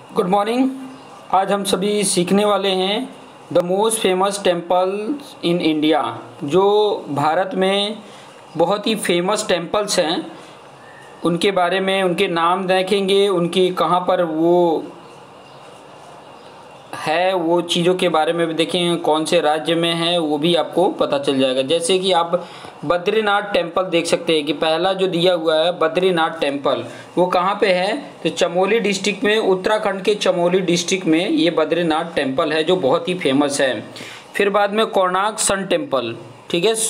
Good morning. आज हम सभी सीखने वाले हैं the most famous temples in India. जो भारत में बहुत ही फेमस टेम्पल्स हैं उनके बारे में, उनके नाम देखेंगे, उनकी कहाँ पर वो है, वो चीज़ों के बारे में भी देखेंगे, कौन से राज्य में है वो भी आपको पता चल जाएगा। जैसे कि आप बद्रीनाथ टेम्पल देख सकते हैं कि पहला जो दिया हुआ है बद्रीनाथ टेम्पल, वो कहाँ पे है तो चमोली डिस्ट्रिक्ट में, उत्तराखंड के चमोली डिस्ट्रिक्ट में ये बद्रीनाथ टेम्पल है जो बहुत ही फेमस है। फिर बाद में कोणार्क सन टेम्पल, ठीक है,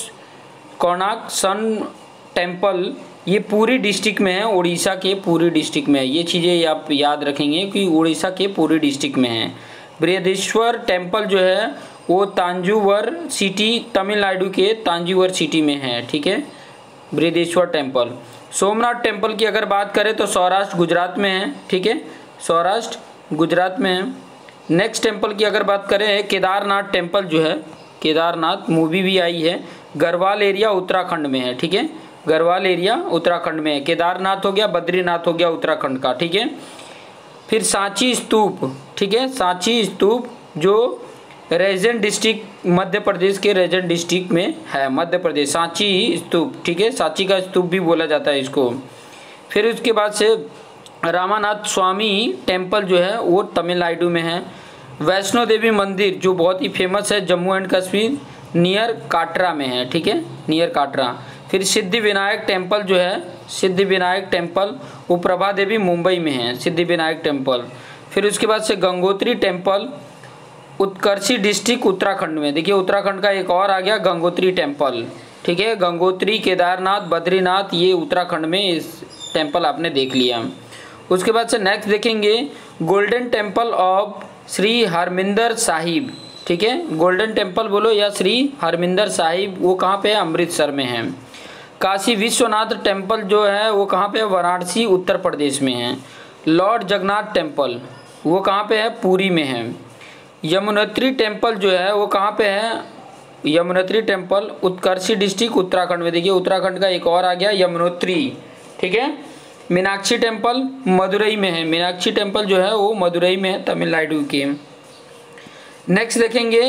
कोणार्क सन टेम्पल ये पूरी डिस्ट्रिक्ट में है, उड़ीसा के पूरी डिस्ट्रिक्ट में है। ये चीज़ें आप याद रखेंगे कि उड़ीसा के पूरी डिस्ट्रिक्ट में है। बृहदेश्वर टेम्पल जो है वो तांजूवर सिटी, तमिलनाडु के तांजूवर सिटी में है, ठीक है, बृहदेश्वर टेम्पल। सोमनाथ टेम्पल की अगर बात करें तो सौराष्ट्र गुजरात में है, ठीक है, सौराष्ट्र गुजरात में है। नेक्स्ट टेम्पल की अगर बात करें केदारनाथ टेम्पल जो है, केदारनाथ मूवी भी आई है, गढ़वाल एरिया उत्तराखंड में है, ठीक है, गढ़वाल एरिया उत्तराखंड में है। केदारनाथ हो गया, बद्रीनाथ हो गया उत्तराखंड का, ठीक है। फिर सांची स्तूप, ठीक है, सांची स्तूप जो रैजन डिस्ट्रिक्ट मध्य प्रदेश के रैजन डिस्ट्रिक्ट में है, मध्य प्रदेश, सांची स्तूप, ठीक है, सांची का स्तूप भी बोला जाता है इसको। फिर उसके बाद से रामानाथ स्वामी टेम्पल जो है वो तमिलनाडु में है। वैष्णो देवी मंदिर जो बहुत ही फेमस है जम्मू एंड कश्मीर, नियर काटरा में है, ठीक है, नियर काटरा। फिर सिद्धि विनायक टेम्पल जो है, सिद्धि विनायक टेम्पल वो प्रभा देवी मुंबई में है, सिद्धि विनायक टेम्पल। फिर उसके बाद से गंगोत्री टेम्पल उत्कर्षी डिस्ट्रिक्ट उत्तराखंड में, देखिए उत्तराखंड का एक और आ गया गंगोत्री टेम्पल, ठीक है, गंगोत्री, केदारनाथ, बद्रीनाथ ये उत्तराखंड में इस टेम्पल आपने देख लिया। उसके बाद से नेक्स्ट देखेंगे golden temple of Shri Harmandir Sahib, ठीक है, गोल्डन टेम्पल बोलो या श्री हरमिंदर साहिब, वो कहाँ पे है, अमृतसर में है। काशी विश्वनाथ टेम्पल जो है वो कहाँ पे है, वाराणसी उत्तर प्रदेश में है। लॉर्ड जगन्नाथ टेम्पल वो कहाँ पे है, पुरी में है। यमुनोत्री टेम्पल जो है वो कहाँ पे है, यमुनोत्री टेम्पल उत्कर्षी डिस्ट्रिक्ट उत्तराखंड में, देखिए उत्तराखंड का एक और आ गया यमुनोत्री, ठीक है। मीनाक्षी टेम्पल मदुरई में है, मीनाक्षी टेम्पल जो है वो मदुरई में है, तमिलनाडु के। नेक्स्ट देखेंगे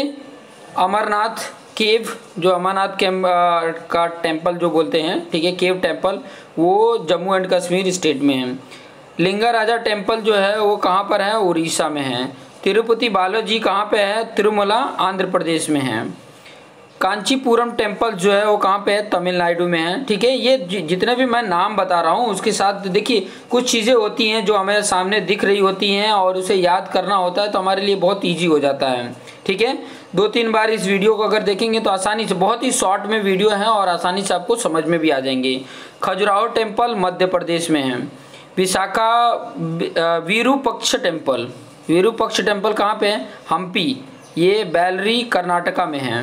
अमरनाथ केव, जो अमरनाथ का टेम्पल जो बोलते हैं, ठीक है, केव टेम्पल वो जम्मू एंड कश्मीर स्टेट में है। लिंगाराजा टेम्पल जो है वो कहाँ पर है, उड़ीसा में है। तिरुपति बालाजी कहाँ पे है, तिरुमला आंध्र प्रदेश में है। कांचीपुरम टेम्पल जो है वो कहाँ पे है, तमिलनाडु में है, ठीक है। ये जितने भी मैं नाम बता रहा हूँ उसके साथ देखिए कुछ चीज़ें होती हैं जो हमें सामने दिख रही होती हैं और उसे याद करना होता है तो हमारे लिए बहुत ईजी हो जाता है, ठीक है। 2-3 बार इस वीडियो को अगर देखेंगे तो आसानी से, बहुत ही शॉर्ट में वीडियो है और आसानी से आपको समझ में भी आ जाएंगे। खजुराहो टेम्पल मध्य प्रदेश में है। विशाखा विरूपक्ष टेम्पल, विरूपक्ष टेम्पल कहाँ पे है, हम्पी, ये बेलरी कर्नाटका में है।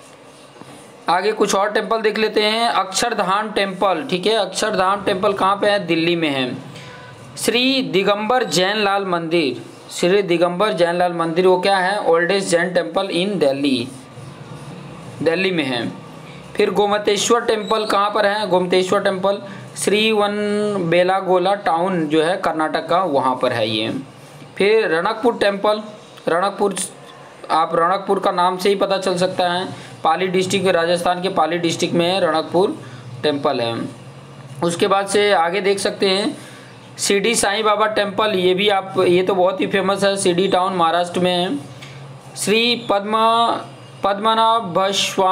आगे कुछ और टेम्पल देख लेते हैं। अक्षरधाम टेम्पल, ठीक है, अक्षरधाम टेम्पल कहाँ पे है, दिल्ली में है। श्री दिगंबर जैन लाल मंदिर, श्री दिगंबर जैन लाल मंदिर वो क्या है, oldest Jain temple in Delhi, Delhi में है। फिर गोमतेश्वर टेम्पल कहाँ पर है, Gomateshwara temple Shravanabelagola town जो है कर्नाटक का, वहाँ पर है ये। फिर रणकपुर टेम्पल, रणकपुर आप रणकपुर का नाम से ही पता चल सकता है, पाली डिस्ट्रिक्ट, राजस्थान के पाली डिस्ट्रिक्ट में रणकपुर टेम्पल है। उसके बाद से आगे देख सकते हैं शिरडी साईं बाबा टेम्पल, ये भी आप, ये तो बहुत ही फेमस है, शिरडी टाउन महाराष्ट्र में है। श्री पद्मनाभ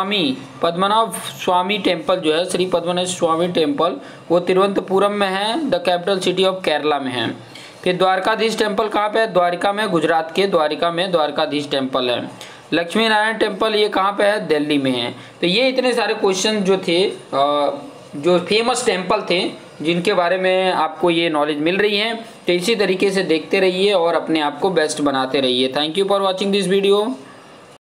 स्वामी टेम्पल जो है, श्री पद्मनाभ स्वामी टेम्पल वो तिरुवनंतपुरम में है, the capital city of Kerala में है। फिर द्वारकाधीश टेम्पल कहाँ पे है, द्वारिका में, गुजरात के द्वारिका में द्वारकाधीश टेम्पल है। लक्ष्मी नारायण टेम्पल ये कहाँ पे है, दिल्ली में है। तो ये इतने सारे क्वेश्चन जो थे, जो फेमस टेम्पल थे जिनके बारे में आपको ये नॉलेज मिल रही है, तो इसी तरीके से देखते रहिए और अपने आप को बेस्ट बनाते रहिए। Thank you for watching this video.